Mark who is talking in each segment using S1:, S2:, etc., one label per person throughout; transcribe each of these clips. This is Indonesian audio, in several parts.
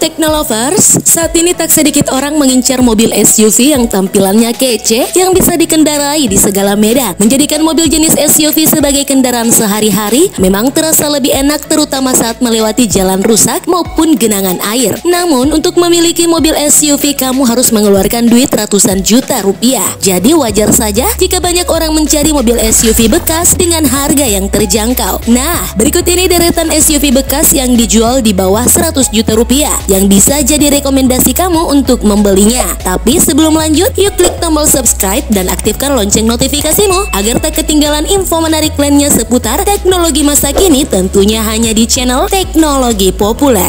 S1: Teknolovers, saat ini tak sedikit orang mengincar mobil SUV yang tampilannya kece yang bisa dikendarai di segala medan. Menjadikan mobil jenis SUV sebagai kendaraan sehari-hari memang terasa lebih enak, terutama saat melewati jalan rusak maupun genangan air. Namun untuk memiliki mobil SUV kamu harus mengeluarkan duit ratusan juta rupiah. Jadi wajar saja jika banyak orang mencari mobil SUV bekas dengan harga yang terjangkau. Nah, berikut ini deretan SUV bekas yang dijual di bawah 100 juta rupiah yang bisa jadi rekomendasi kamu untuk membelinya. Tapi sebelum lanjut, yuk klik tombol subscribe dan aktifkan lonceng notifikasimu agar tak ketinggalan info menarik lainnya seputar teknologi masa kini, tentunya hanya di channel Teknologi Populer.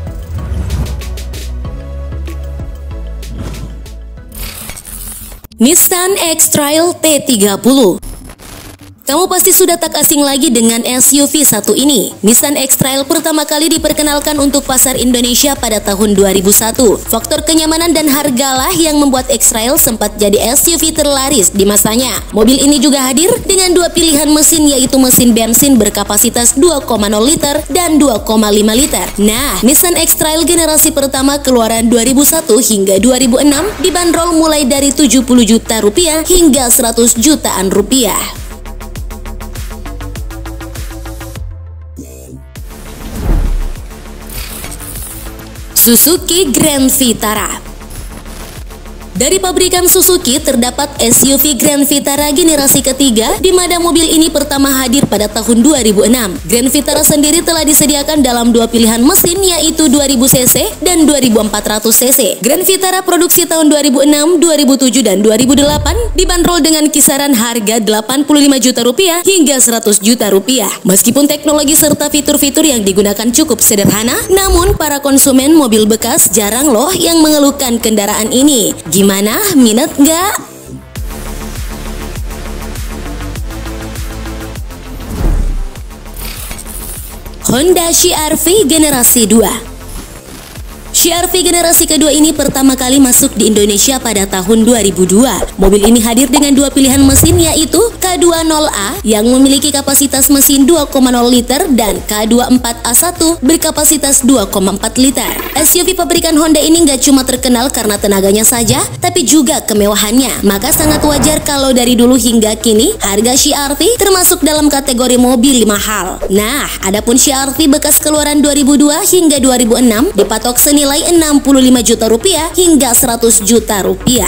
S1: Nissan X-Trail T30. Kamu pasti sudah tak asing lagi dengan SUV satu ini. Nissan X-Trail pertama kali diperkenalkan untuk pasar Indonesia pada tahun 2001. Faktor kenyamanan dan hargalah yang membuat X-Trail sempat jadi SUV terlaris di masanya. Mobil ini juga hadir dengan dua pilihan mesin, yaitu mesin bensin berkapasitas 2,0 liter dan 2,5 liter. Nah, Nissan X-Trail generasi pertama keluaran 2001 hingga 2006 dibanderol mulai dari 70 juta rupiah hingga 100 jutaan rupiah. Suzuki Grand Vitara. Dari pabrikan Suzuki terdapat SUV Grand Vitara generasi ketiga, di mana mobil ini pertama hadir pada tahun 2006. Grand Vitara sendiri telah disediakan dalam dua pilihan mesin, yaitu 2000 cc dan 2400 cc. Grand Vitara produksi tahun 2006, 2007 dan 2008 dibanderol dengan kisaran harga 85 juta rupiah hingga 100 juta rupiah. Meskipun teknologi serta fitur-fitur yang digunakan cukup sederhana, namun para konsumen mobil bekas jarang loh yang mengeluhkan kendaraan ini. Gimana? Minat nggak? Honda CR-V generasi 2. CR-V generasi kedua ini pertama kali masuk di Indonesia pada tahun 2002. Mobil ini hadir dengan dua pilihan mesin, yaitu K20A yang memiliki kapasitas mesin 2,0 liter dan K24A1 berkapasitas 2,4 liter. SUV pabrikan Honda ini nggak cuma terkenal karena tenaganya saja, tapi juga kemewahannya. Maka sangat wajar kalau dari dulu hingga kini harga CR-V termasuk dalam kategori mobil mahal. Nah, adapun CR-V bekas keluaran 2002 hingga 2006 dipatok senilai 65 juta rupiah hingga 100 juta rupiah.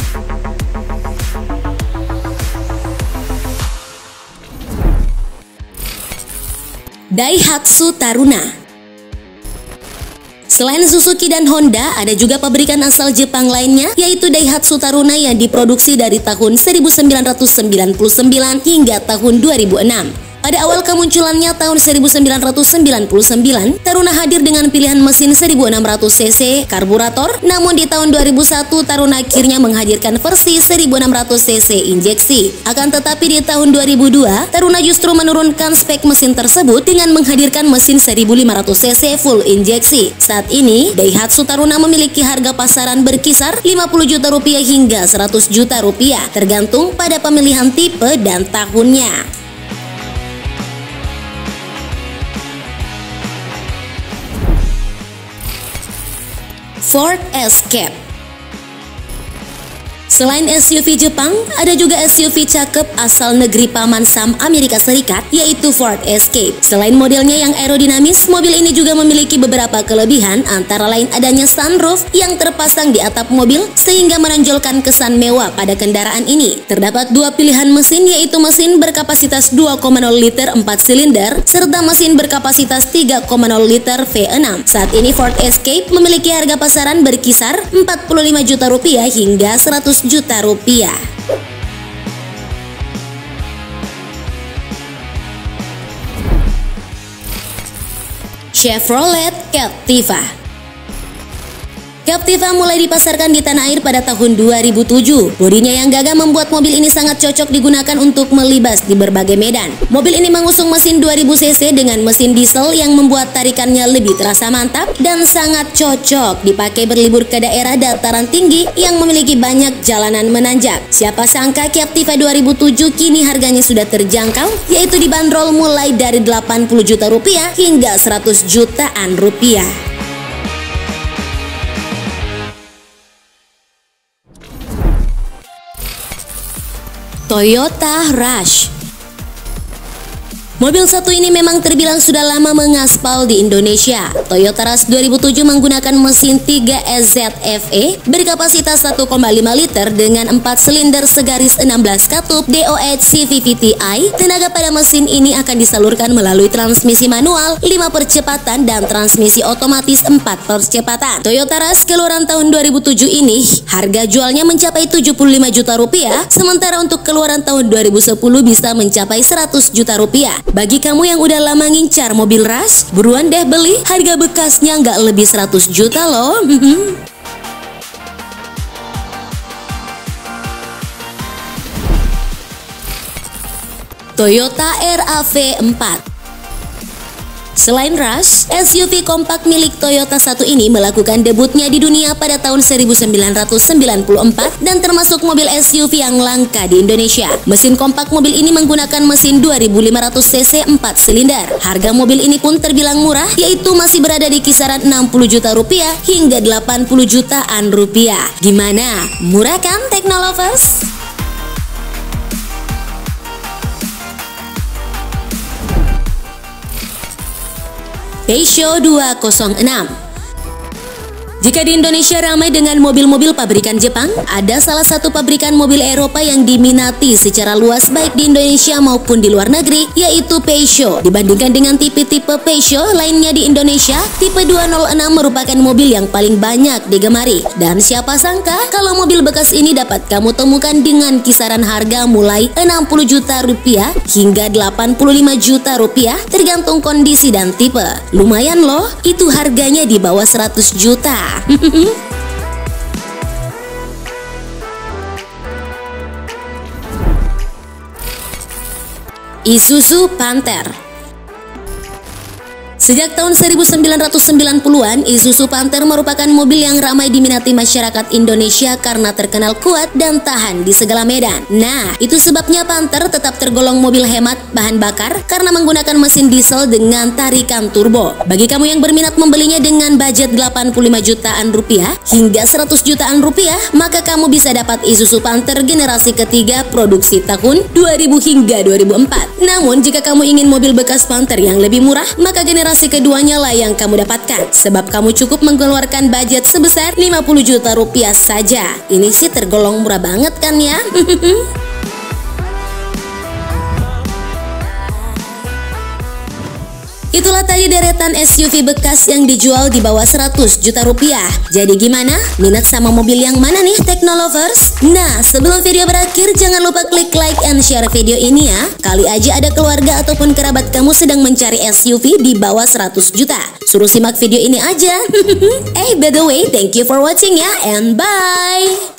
S1: Daihatsu Taruna. Selain Suzuki dan Honda, ada juga pabrikan asal Jepang lainnya, yaitu Daihatsu Taruna yang diproduksi dari tahun 1999 hingga tahun 2006. Pada awal kemunculannya tahun 1999, Taruna hadir dengan pilihan mesin 1600 cc karburator, namun di tahun 2001 Taruna akhirnya menghadirkan versi 1600 cc injeksi. Akan tetapi di tahun 2002, Taruna justru menurunkan spek mesin tersebut dengan menghadirkan mesin 1500 cc full injeksi. Saat ini, Daihatsu Taruna memiliki harga pasaran berkisar 50 juta rupiah hingga 100 juta rupiah, tergantung pada pemilihan tipe dan tahunnya. Ford Escape. Selain SUV Jepang, ada juga SUV cakep asal negeri Paman Sam Amerika Serikat, yaitu Ford Escape. Selain modelnya yang aerodinamis, mobil ini juga memiliki beberapa kelebihan, antara lain adanya sunroof yang terpasang di atap mobil sehingga menonjolkan kesan mewah pada kendaraan ini. Terdapat dua pilihan mesin, yaitu mesin berkapasitas 2,0 liter 4 silinder serta mesin berkapasitas 3,0 liter V6. Saat ini Ford Escape memiliki harga pasaran berkisar 45 juta rupiah hingga 100 juta rupiah. Chevrolet Captiva. Captiva mulai dipasarkan di tanah air pada tahun 2007. Bodinya yang gagah membuat mobil ini sangat cocok digunakan untuk melibas di berbagai medan. Mobil ini mengusung mesin 2000 cc dengan mesin diesel yang membuat tarikannya lebih terasa mantap dan sangat cocok dipakai berlibur ke daerah dataran tinggi yang memiliki banyak jalanan menanjak. Siapa sangka Captiva 2007 kini harganya sudah terjangkau, yaitu dibanderol mulai dari 80 juta rupiah hingga 100 jutaan rupiah. Toyota Rush. Mobil satu ini memang terbilang sudah lama mengaspal di Indonesia. Toyota Rush 2007 menggunakan mesin 3SZ FE berkapasitas 1,5 liter dengan 4 silinder segaris 16 katup DOH CVT-i. Tenaga pada mesin ini akan disalurkan melalui transmisi manual 5 percepatan dan transmisi otomatis 4 percepatan. Toyota Rush keluaran tahun 2007 ini harga jualnya mencapai 75 juta rupiah, sementara untuk keluaran tahun 2010 bisa mencapai 100 juta rupiah. Bagi kamu yang udah lama ngincar mobil Rush, buruan deh beli, harga bekasnya nggak lebih 100 juta loh. Toyota RAV4. Selain Rush, SUV kompak milik Toyota satu ini melakukan debutnya di dunia pada tahun 1994 dan termasuk mobil SUV yang langka di Indonesia. Mesin kompak mobil ini menggunakan mesin 2500 cc 4 silinder. Harga mobil ini pun terbilang murah, yaitu masih berada di kisaran 60 juta rupiah hingga 80 jutaan rupiah. Gimana? Murah kan, Teknolovers? Peugeot 206. Jika di Indonesia ramai dengan mobil-mobil pabrikan Jepang, ada salah satu pabrikan mobil Eropa yang diminati secara luas baik di Indonesia maupun di luar negeri, yaitu Peugeot. Dibandingkan dengan tipe-tipe Peugeot lainnya di Indonesia, tipe 206 merupakan mobil yang paling banyak digemari. Dan siapa sangka kalau mobil bekas ini dapat kamu temukan dengan kisaran harga mulai 60 juta rupiah hingga 85 juta rupiah tergantung kondisi dan tipe. Lumayan loh, itu harganya di bawah 100 juta. Isuzu Panther. Sejak tahun 1990-an, Isuzu Panther merupakan mobil yang ramai diminati masyarakat Indonesia karena terkenal kuat dan tahan di segala medan. Nah, itu sebabnya Panther tetap tergolong mobil hemat bahan bakar karena menggunakan mesin diesel dengan tarikan turbo. Bagi kamu yang berminat membelinya dengan budget 85 jutaan rupiah hingga 100 jutaan rupiah, maka kamu bisa dapat Isuzu Panther generasi ketiga produksi tahun 2000 hingga 2004. Namun, jika kamu ingin mobil bekas Panther yang lebih murah, maka generasi keduanya lah yang kamu dapatkan, sebab kamu cukup mengeluarkan budget sebesar 50 juta rupiah saja. Ini sih tergolong murah banget kan ya? Itulah tadi deretan SUV bekas yang dijual di bawah 100 juta rupiah. Jadi gimana? Minat sama mobil yang mana nih, Teknolovers? Nah, sebelum video berakhir, jangan lupa klik like and share video ini ya. Kali aja ada keluarga ataupun kerabat kamu sedang mencari SUV di bawah 100 juta. Suruh simak video ini aja. By the way, thank you for watching ya, and bye!